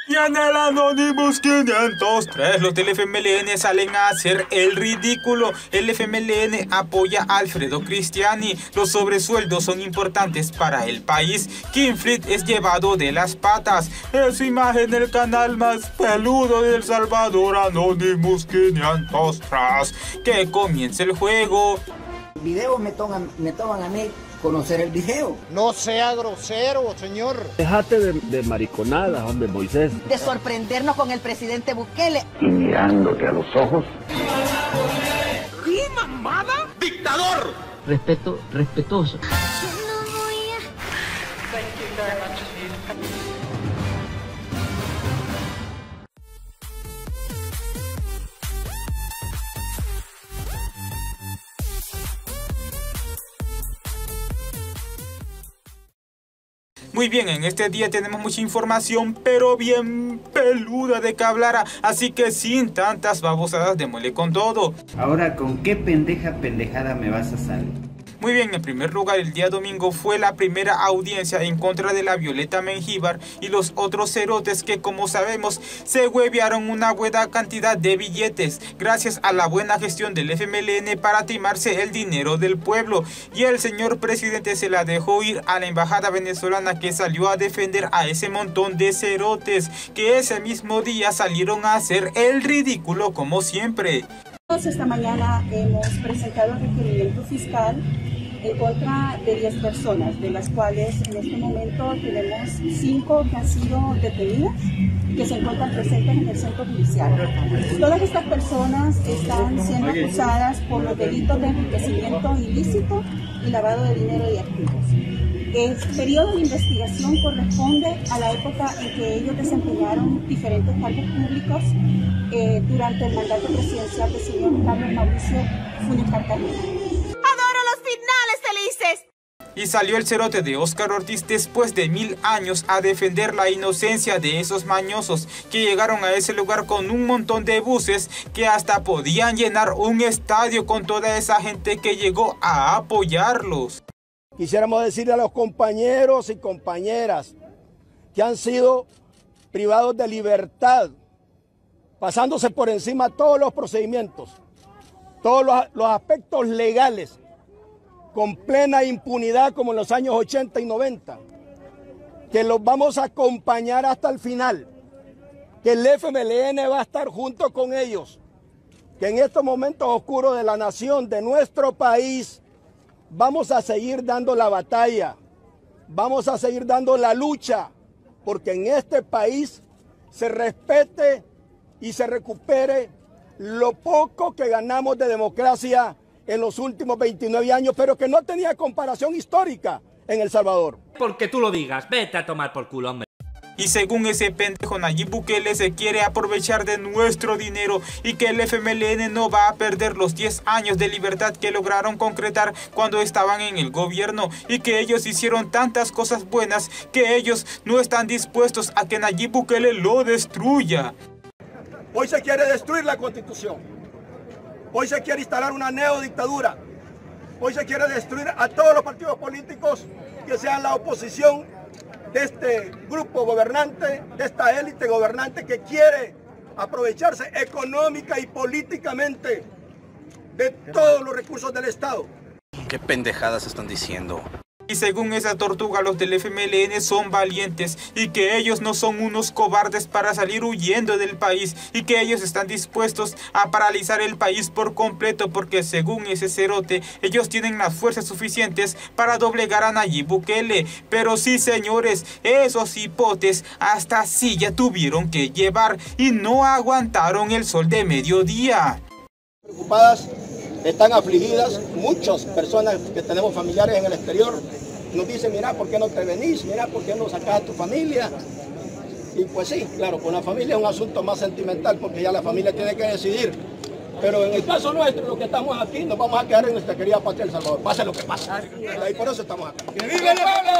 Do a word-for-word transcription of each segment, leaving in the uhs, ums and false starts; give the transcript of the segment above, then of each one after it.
Y en el Anonymous quinientos tres, los del F M L N salen a hacer el ridículo. El F M L N apoya a Alfredo Cristiani. Los sobresueldos son importantes para el país. King Fleet es llevado de las patas. Es su imagen del canal más peludo de El Salvador, Anonymous quinientos tres. Que comience el juego. Videos me toman, me toman a mí conocer el video. No sea grosero, señor. Déjate de, de mariconadas, hombre, Moisés. De sorprendernos con el presidente Bukele. Y mirándote a los ojos. ¿Qué mamada? ¡Dictador! Respeto, respetuoso. Muy bien, en este día tenemos mucha información, pero bien peluda de que hablara, así que sin tantas babosadas, démosle con todo. Ahora, ¿con qué pendeja pendejada me vas a salir? Muy bien, en primer lugar, el día domingo fue la primera audiencia en contra de la Violeta Mengíbar y los otros cerotes que, como sabemos, se huevearon una buena cantidad de billetes gracias a la buena gestión del F M L N para timarse el dinero del pueblo. Y el señor presidente se la dejó ir a la embajada venezolana, que salió a defender a ese montón de cerotes que ese mismo día salieron a hacer el ridículo como siempre. Esta mañana hemos presentado el requerimiento fiscal en contra de diez personas, de las cuales en este momento tenemos cinco que han sido detenidas y que se encuentran presentes en el centro judicial. Todas estas personas están siendo acusadas por los delitos de enriquecimiento ilícito y lavado de dinero y activos. El periodo de investigación corresponde a la época en que ellos desempeñaron diferentes cargos públicos eh, durante el mandato presidencial del señor Carlos Mauricio Funes Cartagena. ¡Adoro los finales felices! Y salió el cerote de Óscar Ortiz después de mil años a defender la inocencia de esos mañosos que llegaron a ese lugar con un montón de buses que hasta podían llenar un estadio con toda esa gente que llegó a apoyarlos. Quisiéramos decirle a los compañeros y compañeras que han sido privados de libertad, pasándose por encima todos los procedimientos, todos los, los aspectos legales, con plena impunidad como en los años ochenta y noventa, que los vamos a acompañar hasta el final, que el F M L N va a estar junto con ellos, que en estos momentos oscuros de la nación, de nuestro país, vamos a seguir dando la batalla, vamos a seguir dando la lucha, porque en este país se respete y se recupere lo poco que ganamos de democracia en los últimos veintinueve años, pero que no tenía comparación histórica en El Salvador. Porque tú lo digas, vete a tomar por culo, hombre. Y según ese pendejo Nayib Bukele se quiere aprovechar de nuestro dinero y que el F M L N no va a perder los diez años de libertad que lograron concretar cuando estaban en el gobierno, y que ellos hicieron tantas cosas buenas que ellos no están dispuestos a que Nayib Bukele lo destruya. Hoy se quiere destruir la Constitución, hoy se quiere instalar una neodictadura, hoy se quiere destruir a todos los partidos políticos que sean la oposición de este grupo gobernante, de esta élite gobernante que quiere aprovecharse económica y políticamente de todos los recursos del Estado. ¿Qué pendejadas están diciendo? Y según esa tortuga, los del F M L N son valientes y que ellos no son unos cobardes para salir huyendo del país, y que ellos están dispuestos a paralizar el país por completo, porque según ese cerote, ellos tienen las fuerzas suficientes para doblegar a Nayib Bukele. Pero sí, señores, esos hipotes hasta silla tuvieron que llevar y no aguantaron el sol de mediodía. Preocupadas, están afligidas, muchas personas que tenemos familiares en el exterior nos dicen, mira, ¿por qué no te venís? Mira, ¿por qué no sacas a tu familia? Y pues sí, claro, con la familia es un asunto más sentimental, porque ya la familia tiene que decidir. Pero en el caso nuestro, los que estamos aquí, nos vamos a quedar en nuestra querida patria El Salvador, pase lo que pase. Y por eso estamos acá. ¡Que vive el pueblo!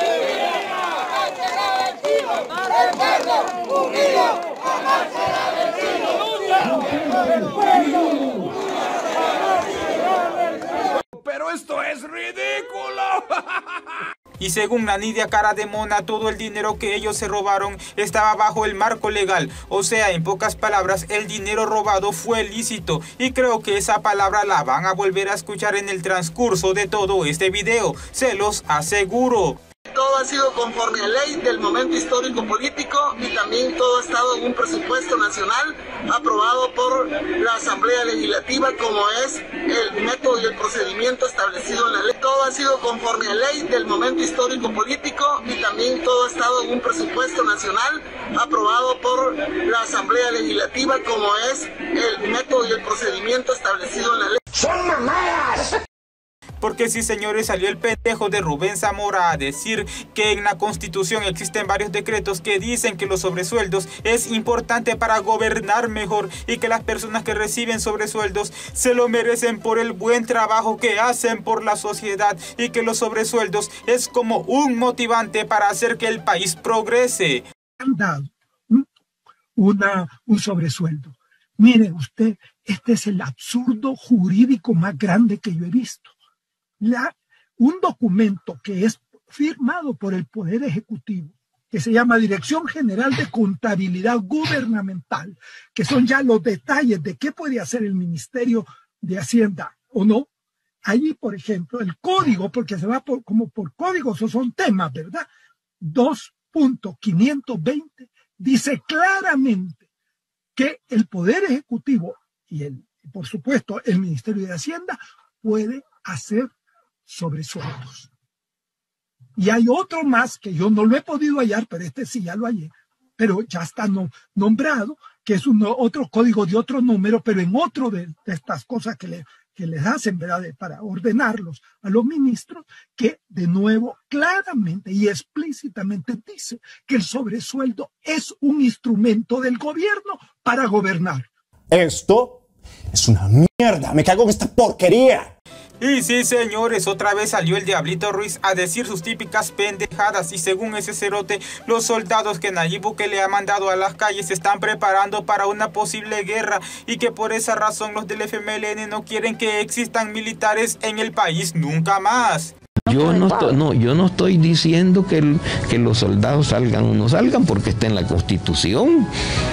¡El pueblo unido jamás será vencido! Pero esto es ridículo. Y según la Nidia Cara de Mona, todo el dinero que ellos se robaron estaba bajo el marco legal. O sea, en pocas palabras, el dinero robado fue lícito. Y creo que esa palabra la van a volver a escuchar en el transcurso de todo este video. Se los aseguro. Todo ha sido conforme a ley del momento histórico político y también todo ha estado en un presupuesto nacional aprobado por la Asamblea Legislativa, como es el método y el procedimiento establecido en la ley. Todo ha sido conforme a ley del momento histórico político y también todo ha estado en un presupuesto nacional aprobado por la Asamblea Legislativa, como es el método y el procedimiento establecido en la ley. ¡Son mamadas! Porque sí, señores, salió el pendejo de Rubén Zamora a decir que en la Constitución existen varios decretos que dicen que los sobresueldos es importante para gobernar mejor y que las personas que reciben sobresueldos se lo merecen por el buen trabajo que hacen por la sociedad y que los sobresueldos es como un motivante para hacer que el país progrese. Han dado una, un sobresueldo. Mire usted, este es el absurdo jurídico más grande que yo he visto. La, un documento que es firmado por el Poder Ejecutivo, que se llama Dirección General de Contabilidad Gubernamental, que son ya los detalles de qué puede hacer el Ministerio de Hacienda o no. Allí, por ejemplo, el código, porque se va por, como por códigos, o son temas, ¿verdad? dos punto quinientos veinte dice claramente que el Poder Ejecutivo y, el, por supuesto, el Ministerio de Hacienda puede hacer sobresueldos. Y hay otro más que yo no lo he podido hallar, pero este sí ya lo hallé, pero ya está no, nombrado, que es un, otro código de otro número, pero en otro de, de estas cosas que, le, que les hacen, ¿verdad?, de, para ordenarlos a los ministros, que de nuevo claramente y explícitamente dice que el sobresueldo es un instrumento del gobierno para gobernar. Esto es una mierda, me cago en esta porquería. Y sí, señores, otra vez salió el Diablito Ruiz a decir sus típicas pendejadas y según ese cerote, los soldados que Nayib Bukele ha mandado a las calles se están preparando para una posible guerra y que por esa razón los del F M L N no quieren que existan militares en el país nunca más. Yo no, estoy, no, yo no estoy diciendo que, el, que los soldados salgan o no salgan porque está en la Constitución.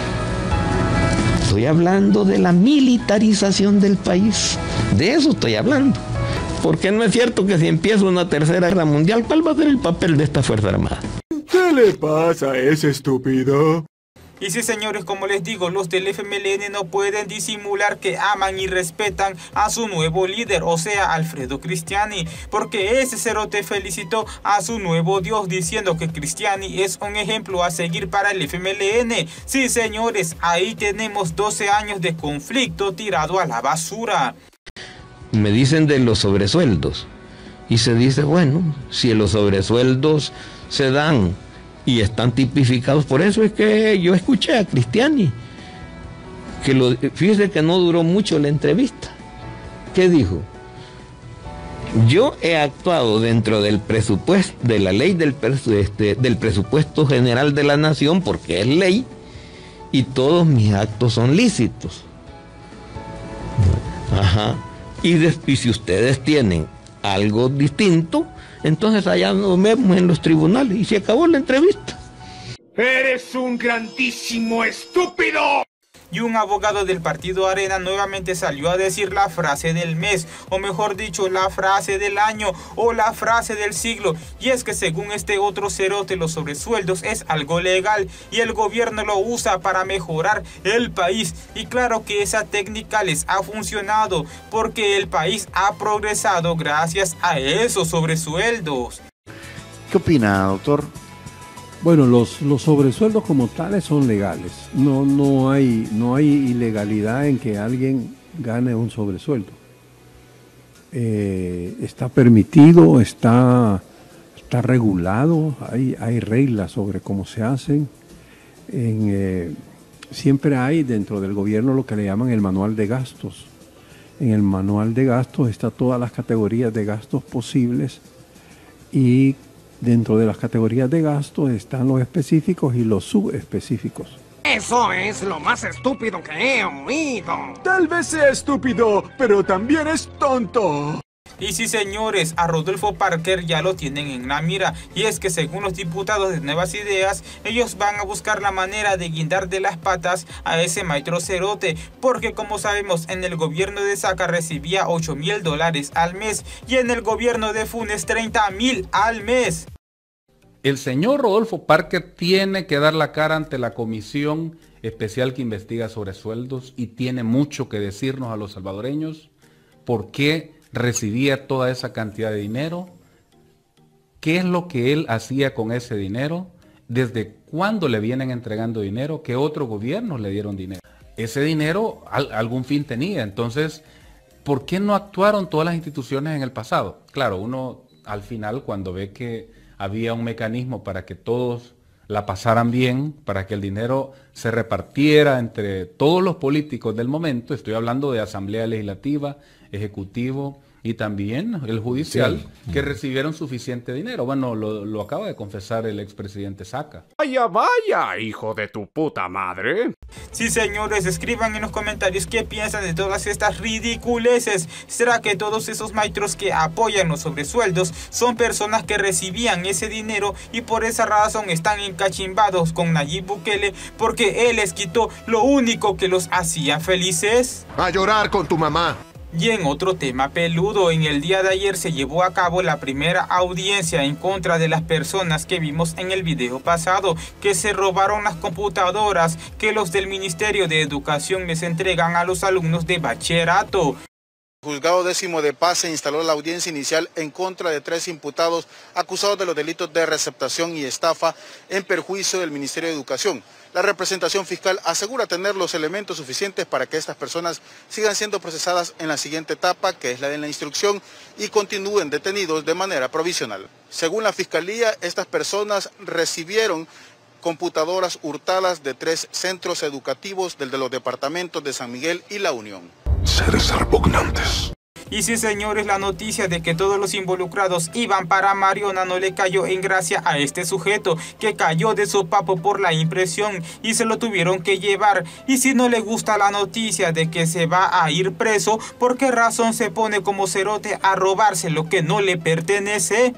Estoy hablando de la militarización del país. De eso estoy hablando. Porque no es cierto que si empieza una tercera guerra mundial, ¿cuál va a ser el papel de esta Fuerza Armada? ¿Qué le pasa a ese estúpido? Y sí, señores, como les digo, los del F M L N no pueden disimular que aman y respetan a su nuevo líder, o sea, Alfredo Cristiani, porque ese cerote felicitó a su nuevo dios diciendo que Cristiani es un ejemplo a seguir para el F M L N. Sí, señores, ahí tenemos doce años de conflicto tirado a la basura. Me dicen de los sobresueldos y se dice, bueno, si los sobresueldos se dan y están tipificados, por eso es que yo escuché a Cristiani, que lo, fíjese que no duró mucho la entrevista. ¿Qué dijo? Yo he actuado dentro del presupuesto, de la ley del, presu, este, del presupuesto general de la nación, porque es ley, y todos mis actos son lícitos. Ajá. Y, de, y si ustedes tienen algo distinto, entonces allá nos vemos en los tribunales y se acabó la entrevista. ¡Eres un grandísimo estúpido! Y un abogado del partido Arena nuevamente salió a decir la frase del mes, o mejor dicho, la frase del año, o la frase del siglo. Y es que según este otro cerote, los sobresueldos es algo legal y el gobierno lo usa para mejorar el país. Y claro que esa técnica les ha funcionado, porque el país ha progresado gracias a esos sobresueldos. ¿Qué opina, doctor? Bueno, los, los sobresueldos como tales son legales. No, no hay, no hay ilegalidad en que alguien gane un sobresueldo. Eh, está permitido, está, está regulado, hay, hay reglas sobre cómo se hacen. En, eh, siempre hay dentro del gobierno lo que le llaman el manual de gastos. En el manual de gastos está todas las categorías de gastos posibles y dentro de las categorías de gastos están los específicos y los subespecíficos. Eso es lo más estúpido que he oído. Tal vez sea estúpido, pero también es tonto. Y sí, señores, a Rodolfo Parker ya lo tienen en la mira, y es que según los diputados de Nuevas Ideas, ellos van a buscar la manera de guindar de las patas a ese maestro cerote, porque como sabemos, en el gobierno de Saca recibía ocho mil dólares al mes, y en el gobierno de Funes treinta mil al mes. El señor Rodolfo Parker tiene que dar la cara ante la comisión especial que investiga sobre sueldos, y tiene mucho que decirnos a los salvadoreños. ¿Por qué recibía toda esa cantidad de dinero? ¿Qué es lo que él hacía con ese dinero? ¿Desde cuándo le vienen entregando dinero? ¿Qué otros gobiernos le dieron dinero? Ese dinero al, algún fin tenía. Entonces, ¿por qué no actuaron todas las instituciones en el pasado? Claro, uno al final, cuando ve que había un mecanismo para que todos la pasaran bien, para que el dinero se repartiera entre todos los políticos del momento, estoy hablando de Asamblea Legislativa, Ejecutivo y también el Judicial, sí, que recibieron suficiente dinero. Bueno, lo, lo acaba de confesar el expresidente Saca. Vaya, vaya, hijo de tu puta madre. Sí, señores, escriban en los comentarios qué piensan de todas estas ridiculeces. ¿Será que todos esos maestros que apoyan los sobresueldos son personas que recibían ese dinero y por esa razón están encachimbados con Nayib Bukele porque él les quitó lo único que los hacía felices? A llorar con tu mamá. Y en otro tema peludo, en el día de ayer se llevó a cabo la primera audiencia en contra de las personas que vimos en el video pasado, que se robaron las computadoras que los del Ministerio de Educación les entregan a los alumnos de bachillerato. El Juzgado Décimo de Paz se instaló la audiencia inicial en contra de tres imputados acusados de los delitos de receptación y estafa en perjuicio del Ministerio de Educación. La representación fiscal asegura tener los elementos suficientes para que estas personas sigan siendo procesadas en la siguiente etapa, que es la de la instrucción, y continúen detenidos de manera provisional. Según la Fiscalía, estas personas recibieron computadoras hurtadas de tres centros educativos del de los departamentos de San Miguel y La Unión. Seres repugnantes. Y sí, señores, la noticia de que todos los involucrados iban para Mariona no le cayó en gracia a este sujeto, que cayó de su papo por la impresión y se lo tuvieron que llevar. Y si no le gusta la noticia de que se va a ir preso, ¿por qué razón se pone como cerote a robarse lo que no le pertenece?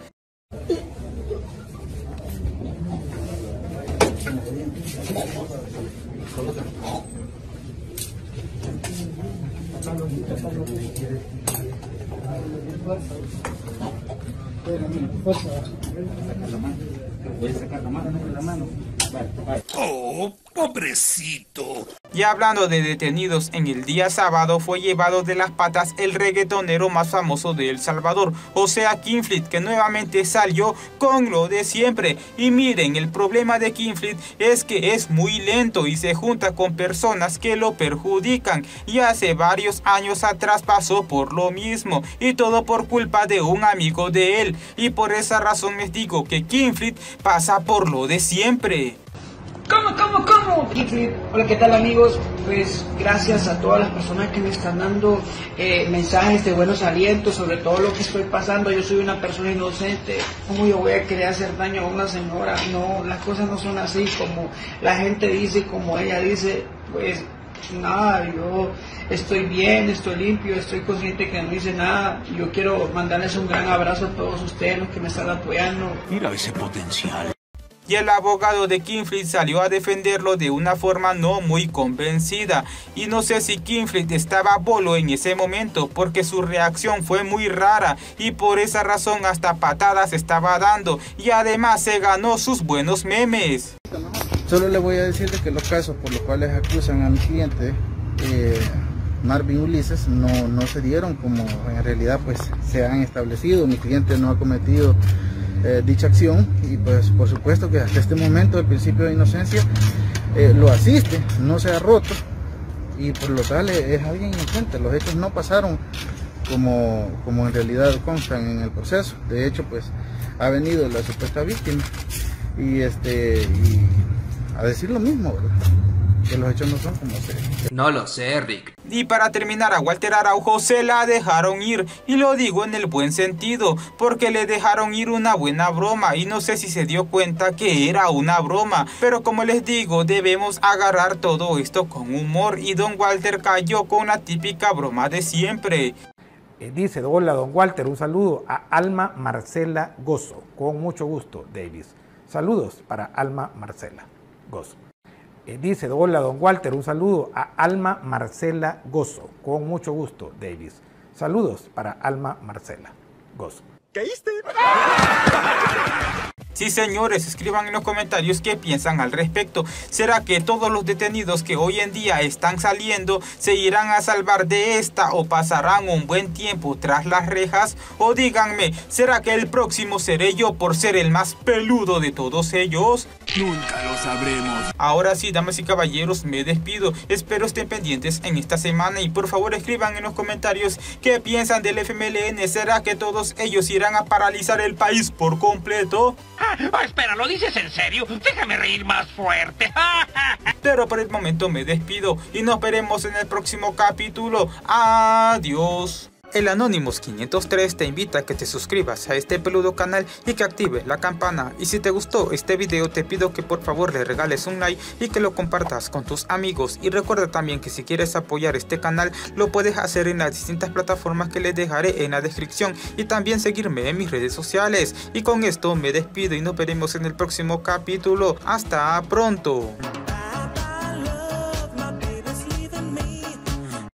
Oh, pobrecito. Y hablando de detenidos, en el día sábado fue llevado de las patas el reggaetonero más famoso de El Salvador, o sea King Fleet, que nuevamente salió con lo de siempre. Y miren, el problema de King Fleet es que es muy lento y se junta con personas que lo perjudican. Y hace varios años atrás pasó por lo mismo, y todo por culpa de un amigo de él. Y por esa razón les digo que King Fleet pasa por lo de siempre. ¿Cómo, cómo, cómo? Hola, ¿qué tal, amigos? Pues gracias a todas las personas que me están dando eh, mensajes de buenos alientos sobre todo lo que estoy pasando. Yo soy una persona inocente. ¿Cómo yo voy a querer hacer daño a una señora? No, las cosas no son así como la gente dice, como ella dice. Pues nada, yo estoy bien, estoy limpio, estoy consciente que no hice nada. Yo quiero mandarles un gran abrazo a todos ustedes, los que me están apoyando. Mira ese potencial. Y el abogado de King Fleet salió a defenderlo de una forma no muy convencida. Y no sé si King Fleet estaba bolo en ese momento, porque su reacción fue muy rara y por esa razón hasta patadas estaba dando. Y además se ganó sus buenos memes. Solo le voy a decir de que los casos por los cuales acusan a mi cliente, eh, Marvin Ulises, no, no se dieron como en realidad pues se han establecido. Mi cliente no ha cometido Eh, dicha acción y pues por supuesto que hasta este momento el principio de inocencia eh, lo asiste, no se ha roto y por lo tal es alguien inocente. Los hechos no pasaron como, como en realidad constan en el proceso. De hecho pues ha venido la supuesta víctima y, este, y a decir lo mismo, ¿verdad? Que los hechos no son como se... No lo sé, Rick. Y para terminar, a Walter Araujo se la dejaron ir, y lo digo en el buen sentido, porque le dejaron ir una buena broma, y no sé si se dio cuenta que era una broma, pero como les digo, debemos agarrar todo esto con humor, y don Walter cayó con la típica broma de siempre. Eh, dice, hola don Walter, un saludo a Alma Marcela Gozo. Con mucho gusto, Davis. Saludos para Alma Marcela Gozo. Eh, dice, hola don Walter, un saludo a Alma Marcela Gozo. Con mucho gusto, Davis. Saludos para Alma Marcela Gozo. ¿Caíste? Sí, señores, escriban en los comentarios qué piensan al respecto. ¿Será que todos los detenidos que hoy en día están saliendo se irán a salvar de esta o pasarán un buen tiempo tras las rejas? O díganme, ¿será que el próximo seré yo por ser el más peludo de todos ellos? Nunca lo sabremos. Ahora sí, damas y caballeros, me despido. Espero estén pendientes en esta semana y por favor escriban en los comentarios qué piensan del F M L N. ¿Será que todos ellos irán a paralizar el país por completo? Oh, espera, ¿lo dices en serio? Déjame reír más fuerte. Pero por el momento me despido y nos veremos en el próximo capítulo. Adiós. El Anonymous quinientos tres te invita a que te suscribas a este peludo canal y que actives la campana. Y si te gustó este video te pido que por favor le regales un like y que lo compartas con tus amigos. Y recuerda también que si quieres apoyar este canal lo puedes hacer en las distintas plataformas que les dejaré en la descripción. Y también seguirme en mis redes sociales. Y con esto me despido y nos veremos en el próximo capítulo. Hasta pronto.